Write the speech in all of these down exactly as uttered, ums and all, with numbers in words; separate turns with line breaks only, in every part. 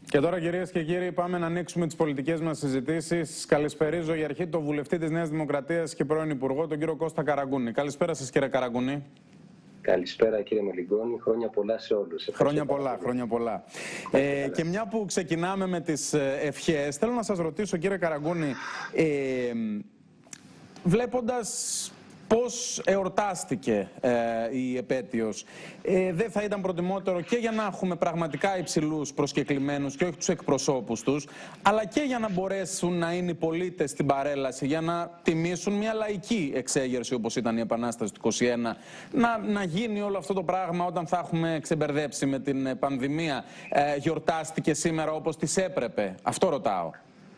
Και τώρα, κυρίες και κύριοι, πάμε να ανοίξουμε τις πολιτικές μας συζητήσεις. Καλησπερίζω για αρχή τον βουλευτή της Νέας Δημοκρατίας και πρώην Υπουργό, τον κύριο Κώστα Καραγκούνη. Καλησπέρα σας, κύριε Καραγκούνη.
Καλησπέρα, κύριε Μελιγκόνη. Χρόνια πολλά σε όλους.
Χρόνια πολλά, χρόνια πολλά. Ε, και μια που ξεκινάμε με τις ευχές, θέλω να σας ρωτήσω, κύριε Καραγκούνη, ε, βλέποντας πώς εορτάστηκε ε, η επέτειος, ε, δεν θα ήταν προτιμότερο και για να έχουμε πραγματικά υψηλούς προσκεκλημένους και όχι τους εκπροσώπους τους, αλλά και για να μπορέσουν να είναι οι πολίτες στην παρέλαση, για να τιμήσουν μια λαϊκή εξέγερση όπως ήταν η Επανάσταση του είκοσι ένα, να, να γίνει όλο αυτό το πράγμα όταν θα έχουμε ξεμπερδέψει με την πανδημία, ε, γιορτάστηκε σήμερα όπως της έπρεπε? Αυτό ρωτάω.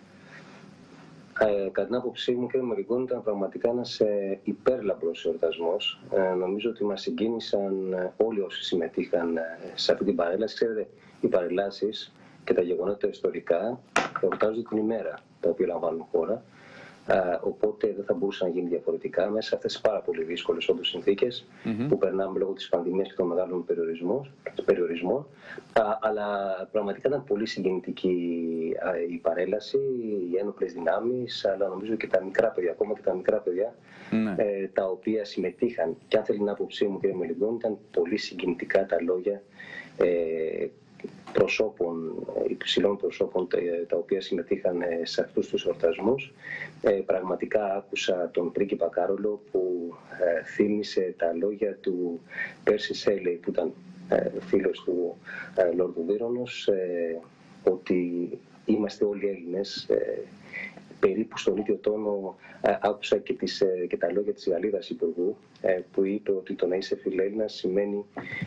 Ε, κατά την άποψή μου, κύριε Μελιγκόνη, ήταν πραγματικά ένας ε, υπέρλαμπρος εορτασμός. Ε, νομίζω ότι μας συγκίνησαν ε, όλοι όσοι συμμετείχαν ε, σε αυτή την παρέλαση. Ξέρετε, οι παρελάσεις και τα γεγονότα ιστορικά εορτάζονται την ημέρα τα οποία λαμβάνουν χώρα. Uh, οπότε δεν θα μπορούσε να γίνει διαφορετικά μέσα σε αυτές τις πάρα πολύ δύσκολες όντως συνθήκες mm-hmm. που περνάμε λόγω της πανδημίας και των μεγάλων περιορισμών. Uh, αλλά πραγματικά ήταν πολύ συγκινητική uh, η παρέλαση, οι ένοπλες δυνάμεις, αλλά νομίζω και τα μικρά παιδιά, ακόμα και τα μικρά παιδιά mm-hmm. ε, τα οποία συμμετείχαν. Και αν θέλει την άποψή μου, κύριε Μελιγκόνη, ήταν πολύ συγκινητικά τα λόγια ε, προσώπων, υψηλών προσώπων τα οποία συμμετείχαν σε αυτούς τους εορτασμούς. Ε, πραγματικά άκουσα τον πρίγκιπα Κάρολο που ε, θύμισε τα λόγια του Πέρσι Σέιλεϊ, που ήταν ε, φίλος του ε, Λόρδου Βίρονος, ε, ότι είμαστε όλοι Έλληνες. Ε, περίπου στον ίδιο τόνο ε, άκουσα και, τις, ε, και τα λόγια της Γαλλίδας Υπουργού, ε, που είπε ότι το να είσαι φιλέλληνας σημαίνει,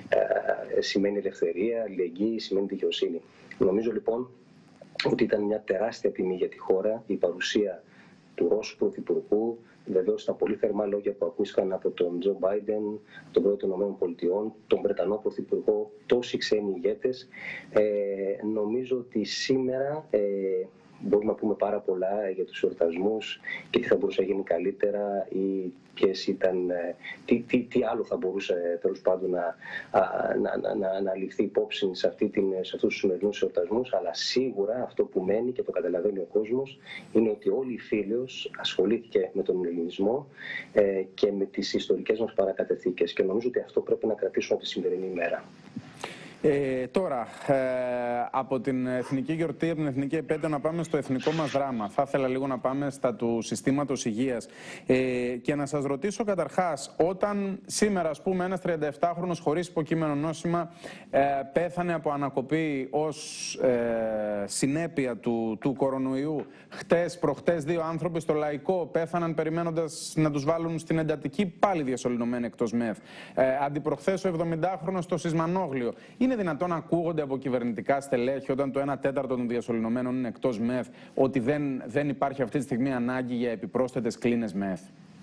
ε, σημαίνει ελευθερία, αλληλεγγύη, σημαίνει δικαιοσύνη. Νομίζω λοιπόν ότι ήταν μια τεράστια τιμή για τη χώρα η παρουσία του Ρώσου Πρωθυπουργού, βεβαίως τα πολύ θερμά λόγια που ακούστηκαν από τον Τζο Μπάιντεν, τον πρώτο των ΗΠΑ, τον Βρετανό Πρωθυπουργό, τόσοι ξένοι ηγέτες. Ε, νομίζω ότι σήμερα ε, μπορούμε να πούμε πάρα πολλά για τους εορτασμούς και τι θα μπορούσε να γίνει καλύτερα ή ποιες ήταν, τι, τι, τι άλλο θα μπορούσε τέλος πάντων να, να, να, να, να ληφθεί υπόψη σε, αυτή την, σε αυτούς τους σημερινούς εορτασμούς. Αλλά σίγουρα αυτό που μένει και το καταλαβαίνει ο κόσμος είναι ότι όλη η Φίλιος ασχολήθηκε με τον ελληνισμό ε, και με τις ιστορικές μας παρακαταθήκες, και νομίζω ότι αυτό πρέπει να κρατήσουμε από τη σημερινή ημέρα.
Ε, τώρα, ε, από την εθνική γιορτή, από την εθνική επέτειο, να πάμε στο εθνικό μας δράμα. Θα ήθελα λίγο να πάμε στα του συστήματος υγείας. Ε, και να σας ρωτήσω καταρχάς, όταν σήμερα, ας πούμε, ένας τριανταεπτάχρονος χωρίς υποκείμενο νόσημα ε, πέθανε από ανακοπή ως ε, συνέπεια του, του κορονοϊού, χτες, προχτές, δύο άνθρωποι στο Λαϊκό πέθαναν περιμένοντας να τους βάλουν στην εντατική, πάλι διασωληνωμένοι εκτός ΜΕΘ. Ε, αντιπροχθές ο εβδομηντάχρονος στο Σισμανόγλιο. Είναι δυνατόν να ακούγονται από κυβερνητικά στελέχη, όταν το ένα τέταρτο των διασωληνωμένων είναι εκτός ΜΕΘ, ότι δεν, δεν υπάρχει αυτή τη στιγμή ανάγκη για επιπρόσθετες κλίνες ΜΕΘ?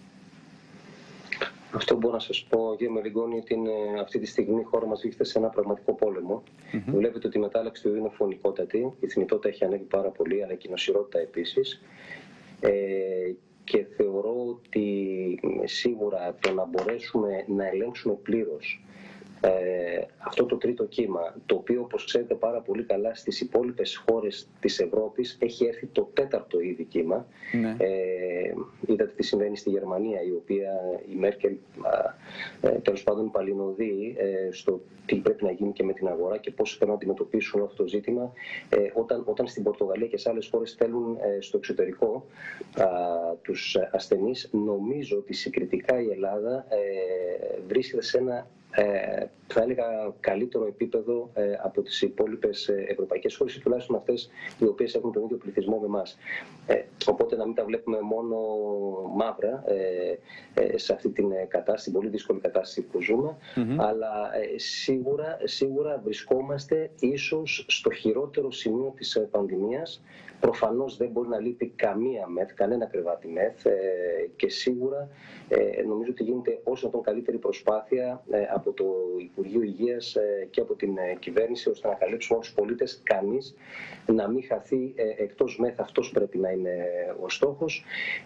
Αυτό μπορώ να σας πω, κύριε Μελιγκόνη, ότι είναι, αυτή τη στιγμή η χώρα μας βρίσκεται σε ένα πραγματικό πόλεμο. Mm-hmm. Βλέπετε ότι η μετάλλαξη του ιού είναι φωνικότατη, η θνητότητα έχει ανέβει πάρα πολύ, αλλά και η νοσηρότητα επίσης. Ε, και θεωρώ ότι σίγουρα το να μπορέσουμε να ελέγξουμε πλήρως Ε, αυτό το τρίτο κύμα, το οποίο όπως ξέρετε πάρα πολύ καλά στις υπόλοιπες χώρες της Ευρώπης έχει έρθει το τέταρτο ήδη κύμα. Ναι. Ε, είδατε τι συμβαίνει στη Γερμανία, η οποία η Μέρκελ ε, τέλος πάντων παλινοδεί ε, στο τι πρέπει να γίνει και με την αγορά και πώς πρέπει να αντιμετωπίσουν αυτό το ζήτημα, ε, όταν, όταν στην Πορτογαλία και σε άλλες χώρες στέλνουν ε, στο εξωτερικό α, τους ασθενείς. Νομίζω ότι συγκριτικά η Ελλάδα ε, βρίσκεται σε ένα Ε, θα έλεγα καλύτερο επίπεδο ε, από τις υπόλοιπες ε, ευρωπαϊκές χώρες, ή τουλάχιστον αυτές οι οποίες έχουν τον ίδιο πληθυσμό με εμάς. Ε, οπότε να μην τα βλέπουμε μόνο μαύρα ε, ε, σε αυτή την κατάσταση, την πολύ δύσκολη κατάσταση που ζούμε, mm-hmm. αλλά ε, σίγουρα, σίγουρα βρισκόμαστε ίσως στο χειρότερο σημείο της ε, πανδημίας. Προφανώς δεν μπορεί να λείπει καμία ΜΕΘ, κανένα κρεβάτι ΜΕΘ, ε, και σίγουρα ε, νομίζω ότι γίνεται όσο να τον καλύτερη προσπάθεια ε, από το Υπουργείο Υγείας ε, και από την ε, κυβέρνηση, ώστε να καλύψουμε όλους τους πολίτες, κανείς να μην χαθεί ε, εκτός ΜΕΘ. Αυτός πρέπει να είναι ο στόχος.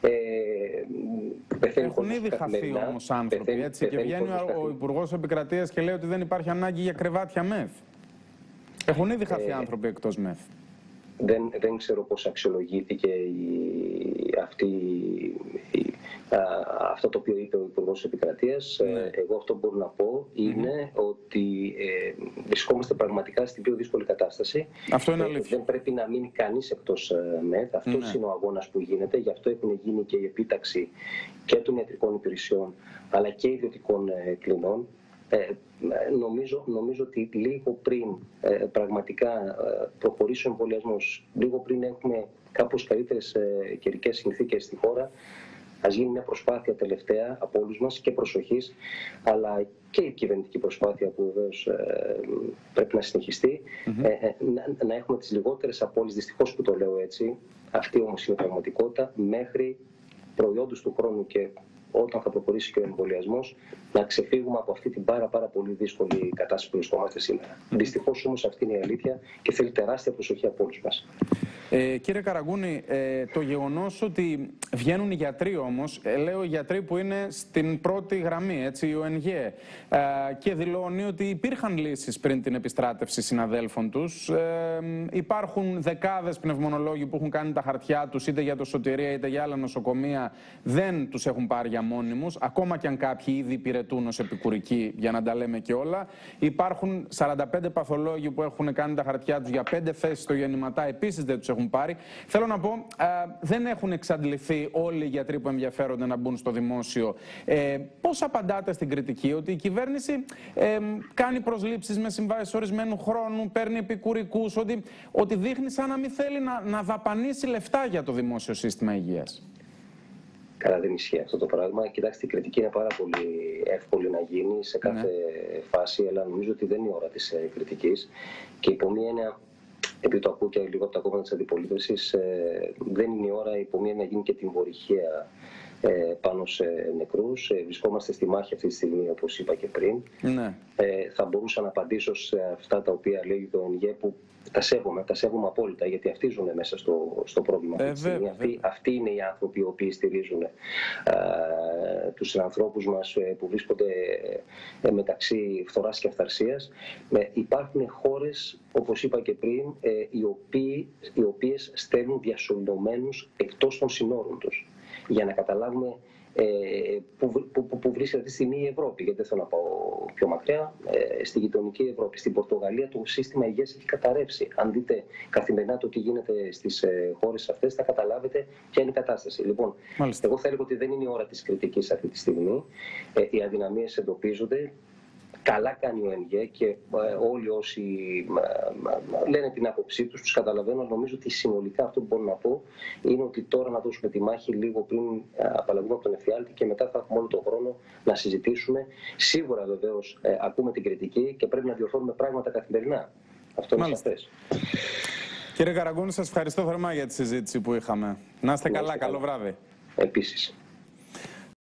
Ε, Έχουν ήδη χαθεί όμως άνθρωποι, πεθαίνει, έτσι, πεθαίνει, και βγαίνει ο, ο Υπουργός Επικρατείας και λέει ότι δεν υπάρχει ανάγκη για κρεβάτια ΜΕΘ. Έχουν ήδη χαθεί
ε,
άνθρωποι εκτός ΜΕΘ.
Δεν, δεν ξέρω πώς αξιολογήθηκε η, αυτή, η, α, αυτό το οποίο είπε ο Υπουργός Επικρατείας. Ναι. Ε, εγώ αυτό που μπορώ να πω είναι mm-hmm. ότι ε, βρισκόμαστε πραγματικά στην πιο δύσκολη κατάσταση.
Αυτό είναι αλήθεια.
Ε, δεν πρέπει να μείνει κανείς εκτός ε, ΜΕΘ. Αυτός ναι. είναι ο αγώνας που γίνεται. Γι' αυτό έχουν γίνει και η επίταξη και των ιατρικών υπηρεσιών αλλά και ιδιωτικών ε, κλινών. Ε, νομίζω, νομίζω ότι λίγο πριν ε, πραγματικά ε, προχωρήσει ο εμβολιασμός, λίγο πριν έχουμε κάπως καλύτερες ε, καιρικές συνθήκες στη χώρα, ας γίνει μια προσπάθεια τελευταία από όλους μας και προσοχής, αλλά και η κυβερνητική προσπάθεια που βεβαίως ε, πρέπει να συνεχιστεί, mm-hmm. ε, ε, να, να έχουμε τις λιγότερες απώλειες, δυστυχώς που το λέω έτσι, αυτή όμως είναι η πραγματικότητα, μέχρι προϊόντος του χρόνου και όταν θα προχωρήσει και ο εμβολιασμός, να ξεφύγουμε από αυτή την πάρα, πάρα πολύ δύσκολη κατάσταση που βρισκόμαστε σήμερα. Mm. Δυστυχώς όμως αυτή είναι η αλήθεια και θέλει τεράστια προσοχή από όλους μας.
Ε, κύριε Καραγκούνη, ε, το γεγονός ότι βγαίνουν οι γιατροί όμως, ε, λέω οι γιατροί που είναι στην πρώτη γραμμή, έτσι, η ΟΕΝΓΕ, ε, και δηλώνει ότι υπήρχαν λύσεις πριν την επιστράτευση συναδέλφων τους. Ε, υπάρχουν δεκάδες πνευμονολόγοι που έχουν κάνει τα χαρτιά τους είτε για το Σωτηρία είτε για άλλα νοσοκομεία, δεν τους έχουν πάρει για μόνιμους, ακόμα και αν κάποιοι ήδη υπηρετούν ως επικουρικοί, για να τα λέμε και όλα. Υπάρχουν σαράντα πέντε παθολόγοι που έχουν κάνει τα χαρτιά τους για πέντε θέσεις στο γεννηματά, επίσης δεν τους έχουν πάρει. Θέλω να πω, ε, δεν έχουν εξαντληθεί όλοι οι γιατροί που ενδιαφέρονται να μπουν στο δημόσιο. Ε, πώς απαντάτε στην κριτική ότι η κυβέρνηση ε, κάνει προσλήψεις με συμβάσεις ορισμένου χρόνου, παίρνει επικουρικούς, ότι, ότι δείχνει σαν να μην θέλει να, να δαπανίσει λεφτά για το δημόσιο σύστημα υγείας?
Καλά, δεν ισχύει αυτό το πράγμα. Κοιτάξτε, η κριτική είναι πάρα πολύ εύκολη να γίνει σε κάθε ναι. φάση, αλλά νομίζω ότι δεν είναι η ώρα της ε, κριτικής. Και υπό μία έννοια, επειδή το ακούω και λίγο από τα κόμματα της αντιπολίτευσης, ε, δεν είναι η ώρα υπό μία να γίνει και τιμωρυχία ε, πάνω σε νεκρούς. Ε, βρισκόμαστε στη μάχη αυτή τη στιγμή, όπως είπα και πριν. Ναι. Ε, θα μπορούσα να απαντήσω σε αυτά τα οποία λέγει το ΟΕΝΓΕ, που τα σέβομαι, τα σέβομαι απόλυτα, γιατί αυτοί ζουν μέσα στο, στο πρόβλημα αυτή τη στιγμή. Αυτοί, αυτοί είναι οι άνθρωποι οι οποίοι στηρίζουν ε, τους συνανθρώπους μας ε, που βρίσκονται ε, μεταξύ φθοράς και αυθαρσίας. Ε, υπάρχουν χώρες, όπως είπα και πριν, ε, οι, οποίοι, οι οποίες στέλνουν διασωληνωμένους εκτός των συνόρων τους. Για να καταλάβουμε ε, που, που, που, που βρίσκεται αυτή τη στιγμή η Ευρώπη, γιατί δεν θέλω να πάω πιο μακριά, ε, στη γειτονική Ευρώπη. Στην Πορτογαλία το σύστημα υγείας έχει καταρρεύσει. Αν δείτε καθημερινά το τι γίνεται στις ε, χώρες αυτές, θα καταλάβετε ποια είναι η κατάσταση. Λοιπόν, μάλιστα, εγώ θα έλεγα ότι δεν είναι η ώρα της κριτικής αυτή τη στιγμή. Ε, οι αδυναμίες εντοπίζονται. Καλά κάνει ο ΟΕΝΓΕ και ε, όλοι όσοι ε, ε, λένε την άποψή τους, τους καταλαβαίνω. Νομίζω ότι συνολικά αυτό που μπορώ να πω είναι ότι τώρα να δώσουμε τη μάχη λίγο πριν ε, απαλλαγούμε από τον εφιάλτη και μετά θα έχουμε όλο τον χρόνο να συζητήσουμε. Σίγουρα βεβαίως ε, ακούμε την κριτική και πρέπει να διορθώνουμε πράγματα καθημερινά. Αυτό είναι σαφές.
Κύριε Καραγκούνη, σας ευχαριστώ θερμά για τη συζήτηση που είχαμε. Να είστε καλά, καλό βράδυ.
Επίσης.